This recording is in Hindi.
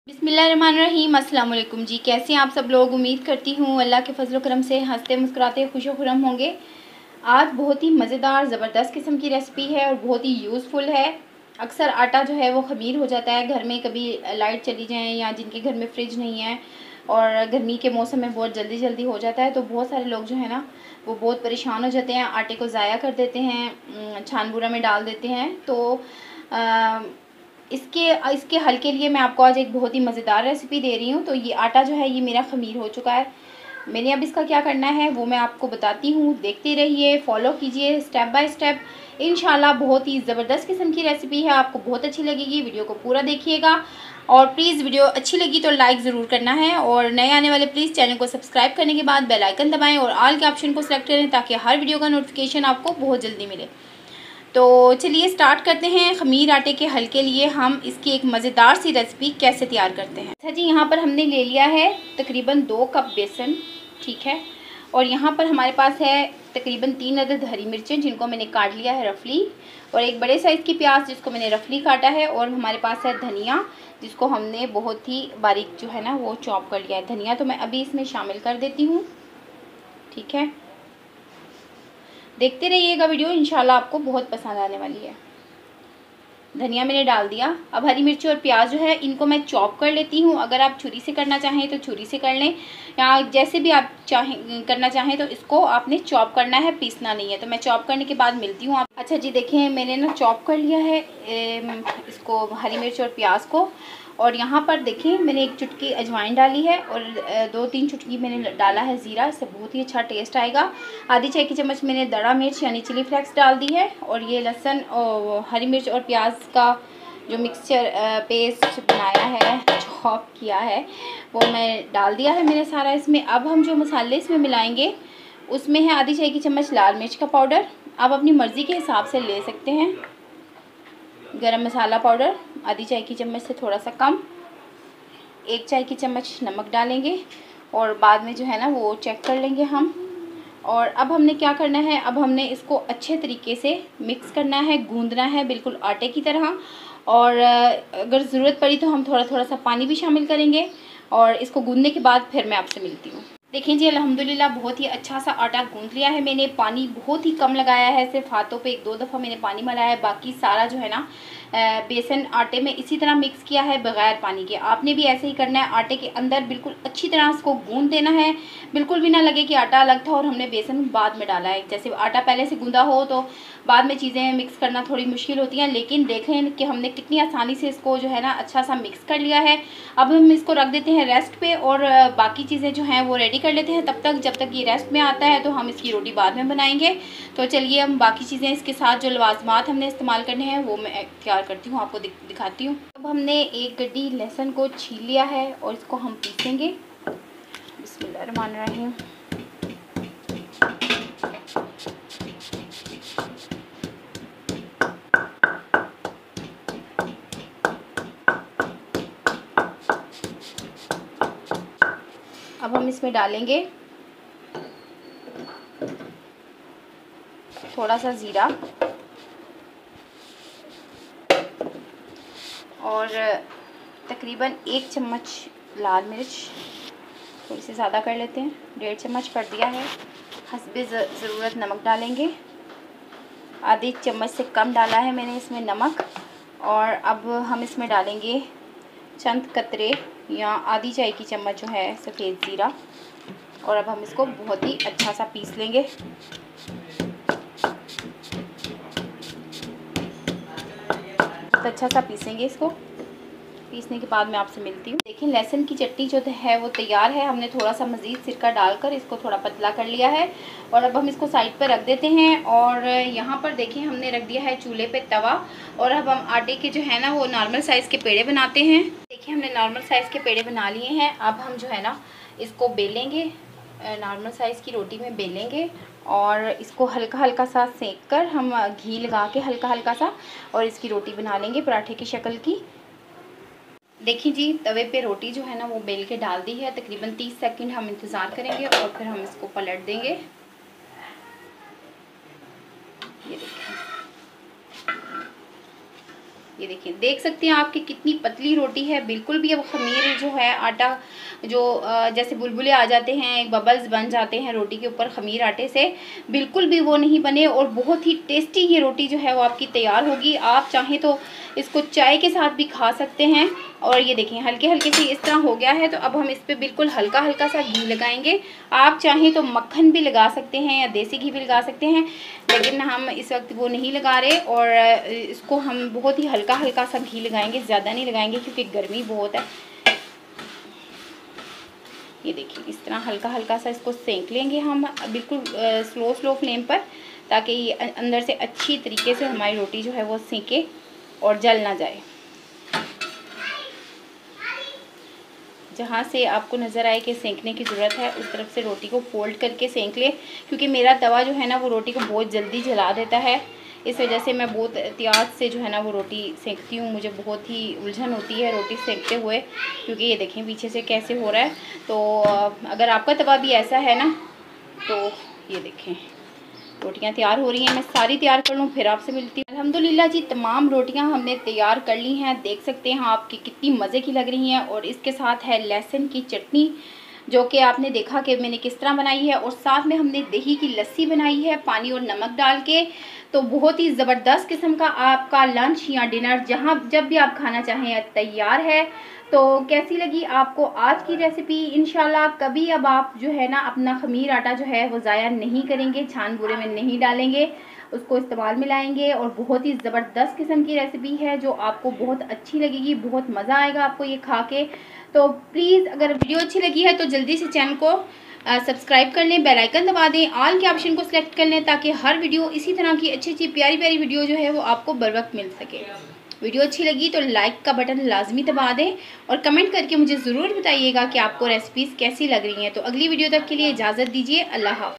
बिस्मिल्लाहिर्रहमानिर्रहीम। अस्सलाम वालेकुम जी। कैसे हैं आप सब लोग? उम्मीद करती हूँ अल्लाह के फजल करम से हंसते मुस्कुराते खुशो खुरम होंगे। आज बहुत ही मज़ेदार ज़बरदस्त किस्म की रेसिपी है और बहुत ही यूज़फुल है। अक्सर आटा जो है वो ख़मीर हो जाता है घर में, कभी लाइट चली जाए या जिनके घर में फ्रिज नहीं है और गर्मी के मौसम में बहुत जल्दी हो जाता है, तो बहुत सारे लोग जो है ना वो बहुत परेशान हो जाते हैं, आटे को ज़ाया कर देते हैं, छानबूरा में डाल देते हैं। तो इसके हल के लिए मैं आपको आज एक बहुत ही मज़ेदार रेसिपी दे रही हूँ। तो ये आटा जो है ये मेरा ख़मीर हो चुका है। मैंने अब इसका क्या करना है वो मैं आपको बताती हूँ, देखते रहिए, फॉलो कीजिए स्टेप बाय स्टेप। इंशाल्लाह बहुत ही ज़बरदस्त किस्म की रेसिपी है, आपको बहुत अच्छी लगेगी। वीडियो को पूरा देखिएगा और प्लीज़ वीडियो अच्छी लगी तो लाइक ज़रूर करना है, और नए आने वाले प्लीज़ चैनल को सब्सक्राइब करने के बाद बेल आइकन दबाएं और ऑल के ऑप्शन को सिलेक्ट करें ताकि हर वीडियो का नोटिफिकेशन आपको बहुत जल्दी मिले। तो चलिए स्टार्ट करते हैं। ख़मीर आटे के हल के लिए हम इसकी एक मज़ेदार सी रेसिपी कैसे तैयार करते हैं। अच्छा जी, यहाँ पर हमने ले लिया है तकरीबन 2 कप बेसन, ठीक है। और यहाँ पर हमारे पास है तकरीबन 3 अदद हरी मिर्चें जिनको मैंने काट लिया है रफली, और एक बड़े साइज़ की प्याज जिसको मैंने रफली काटा है, और हमारे पास है धनिया जिसको हमने बहुत ही बारीक जो है ना वो चॉप कर लिया है। धनिया तो मैं अभी इसमें शामिल कर देती हूँ, ठीक है। देखते रहिएगा वीडियो, इंशाल्लाह आपको बहुत पसंद आने वाली है। धनिया मैंने डाल दिया। अब हरी मिर्ची और प्याज जो है इनको मैं चॉप कर लेती हूँ। अगर आप छुरी से करना चाहें तो छुरी से कर लें, या जैसे भी आप करना चाहें तो इसको आपने चॉप करना है, पीसना नहीं है। तो मैं चॉप करने के बाद मिलती हूँ आप। अच्छा जी, देखें मैंने ना चॉप कर लिया है इसको, हरी मिर्च और प्याज को। और यहाँ पर देखिए मैंने 1 चुटकी अजवाइन डाली है और 2-3 चुटकी मैंने डाला है ज़ीरा, इससे बहुत ही अच्छा टेस्ट आएगा। आधी चाय की चम्मच मैंने दड़ा मिर्च यानी चिली फ्लेक्स डाल दी है, और ये लहसुन और हरी मिर्च और प्याज का जो मिक्सचर पेस्ट बनाया है, चॉप किया है, वो मैं डाल दिया है मैंने सारा इसमें। अब हम जो मसाले इसमें मिलाएंगे उसमें है आधी चाय की चम्मच लाल मिर्च का पाउडर, आप अपनी मर्ज़ी के हिसाब से ले सकते हैं। गरम मसाला पाउडर आधी चाय की चम्मच से थोड़ा सा कम, 1 चाय की चम्मच नमक डालेंगे और बाद में जो है ना वो चेक कर लेंगे हम। और अब हमने क्या करना है, अब हमने इसको अच्छे तरीके से मिक्स करना है, गूंदना है बिल्कुल आटे की तरह। और अगर ज़रूरत पड़ी तो हम थोड़ा थोड़ा सा पानी भी शामिल करेंगे, और इसको गूंदने के बाद फिर मैं आपसे मिलती हूँ। देखें जी, अल्हम्दुलिल्लाह बहुत ही अच्छा सा आटा गूंद लिया है मैंने। पानी बहुत ही कम लगाया है, सिर्फ हाथों पे 1-2 दफ़ा मैंने पानी मिलाया है, बाकी सारा जो है ना बेसन आटे में इसी तरह मिक्स किया है बगैर पानी के। आपने भी ऐसे ही करना है, आटे के अंदर बिल्कुल अच्छी तरह इसको गूंद देना है, बिल्कुल भी ना लगे कि आटा अलग था और हमने बेसन बाद में डाला है। जैसे आटा पहले से गूंदा हो तो बाद में चीज़ें मिक्स करना थोड़ी मुश्किल होती हैं, लेकिन देखें कि हमने कितनी आसानी से इसको जो है ना अच्छा सा मिक्स कर लिया है। अब हम इसको रख देते हैं रेस्ट पे, और बाकी चीज़ें जो हैं वो रेडी कर लेते हैं तब तक, जब तक ये रेस्ट में आता है तो हम इसकी रोटी बाद में बनाएंगे। तो चलिए हम बाकी चीज़ें इसके साथ जो लवाजमात हमने इस्तेमाल करने हैं वो मैं तैयार करती हूँ, आपको दिखाती हूँ। अब हमने 1 गड्डी लहसुन को छील लिया है और इसको हम पीसेंगे। बिस्मिल्लाहिर्रहमानिर्रहीम। अब हम इसमें डालेंगे थोड़ा सा ज़ीरा और तकरीबन 1 चम्मच लाल मिर्च, थोड़ी सी ज़्यादा कर लेते हैं, 1.5 चम्मच कर दिया है। हस्बे ज़रूरत नमक डालेंगे, आधी चम्मच से कम डाला है मैंने इसमें नमक। और अब हम इसमें डालेंगे चंद कतरे या आधी चाय की चम्मच जो है सफ़ेद ज़ीरा, और अब हम इसको बहुत ही अच्छा सा पीस लेंगे। बहुत अच्छा सा पीसेंगे इसको। पीसने के बाद मैं आपसे मिलती हूँ। देखिए लहसुन की चटनी जो है वो तैयार है। हमने थोड़ा सा मज़ीद सिरका डालकर इसको थोड़ा पतला कर लिया है, और अब हम इसको साइड पर रख देते हैं। और यहाँ पर देखिए हमने रख दिया है चूल्हे पे तवा, और अब हम आटे के जो है ना वो नॉर्मल साइज़ के पेड़े बनाते हैं। देखिए हमने नॉर्मल साइज़ के पेड़े बना लिए हैं। अब हम जो है ना इसको बेलेंगे, नॉर्मल साइज़ की रोटी में बेलेंगे, और इसको हल्का हल्का सा सेक कर हम घी लगा के हल्का हल्का सा, और इसकी रोटी बना लेंगे पराठे की शक्ल की। देखिए जी, तवे पे रोटी जो है ना वो बेल के डाल दी है। तकरीबन 30 सेकंड हम इंतज़ार करेंगे और फिर हम इसको पलट देंगे। ये देखिए ये देखिए, देख सकते हैं आपकी कितनी पतली रोटी है। बिल्कुल भी अब खमीर जो है आटा जो जैसे बुलबुले आ जाते हैं, बबल्स बन जाते हैं रोटी के ऊपर खमीर आटे से, बिल्कुल भी वो नहीं बने और बहुत ही टेस्टी ये रोटी जो है वो आपकी तैयार होगी। आप चाहें तो इसको चाय के साथ भी खा सकते हैं। और ये देखें हल्के हल्के से इस तरह हो गया है। तो अब हम इस पर बिल्कुल हल्का हल्का सा घी लगाएंगे। आप चाहें तो मक्खन भी लगा सकते हैं या देसी घी भी लगा सकते हैं, लेकिन हम इस वक्त वो नहीं लगा रहे और इसको हम बहुत ही हल्का हल्का सा घी लगाएंगे, ज़्यादा नहीं लगाएंगे क्योंकि गर्मी बहुत है। ये देखिए इस तरह हल्का हल्का सा इसको सेंक लेंगे हम बिल्कुल स्लो फ्लेम पर, ताकि ये अंदर से अच्छी तरीके से हमारी रोटी जो है वो सेंके और जल ना जाए। जहाँ से आपको नज़र आए कि सेंकने की ज़रूरत है उस तरफ से रोटी को फोल्ड करके सेंक ले, क्योंकि मेरा तवा जो है ना वो रोटी को बहुत जल्दी जला देता है। इस वजह से मैं बहुत एहतियात से जो है ना वो रोटी सेंकती हूँ। मुझे बहुत ही उलझन होती है रोटी सेंकते हुए, क्योंकि ये देखें पीछे से कैसे हो रहा है। तो अगर आपका तवा भी ऐसा है ना तो ये देखें रोटियां तैयार हो रही हैं। मैं सारी तैयार कर लूँ फिर आपसे मिलती हूँ। अल्हम्दुलिल्लाह जी तमाम रोटियां हमने तैयार कर ली हैं। देख सकते हैं आपकी कितनी मज़े की लग रही हैं। और इसके साथ है लहसुन की चटनी, जो कि आपने देखा कि मैंने किस तरह बनाई है। और साथ में हमने दही की लस्सी बनाई है पानी और नमक डाल के। तो बहुत ही ज़बरदस्त किस्म का आपका लंच या डिनर जब भी आप खाना चाहें तैयार है। तो कैसी लगी आपको आज की रेसिपी? इंशाल्लाह कभी अब आप जो है ना अपना खमीर आटा जो है वो ज़ाया नहीं करेंगे, छान बूरे में नहीं डालेंगे, उसको इस्तेमाल में लाएंगे। और बहुत ही ज़बरदस्त किस्म की रेसिपी है जो आपको बहुत अच्छी लगेगी, बहुत मज़ा आएगा आपको ये खा के। तो प्लीज़ अगर वीडियो अच्छी लगी है तो जल्दी से चैनल को सब्सक्राइब कर लें, बेल आइकन दबा दें, ऑल के ऑप्शन को सिलेक्ट कर लें, ताकि हर वीडियो इसी तरह की अच्छी अच्छी प्यारी प्यारी वीडियो जो है वो आपको बर वक्त मिल सके। वीडियो अच्छी लगी तो लाइक का बटन लाजमी दबा दें और कमेंट करके मुझे ज़रूर बताइएगा कि आपको रेसिपीज़ कैसी लग रही हैं। तो अगली वीडियो तक के लिए इजाज़त दीजिए। अल्लाह हाफ़िज़।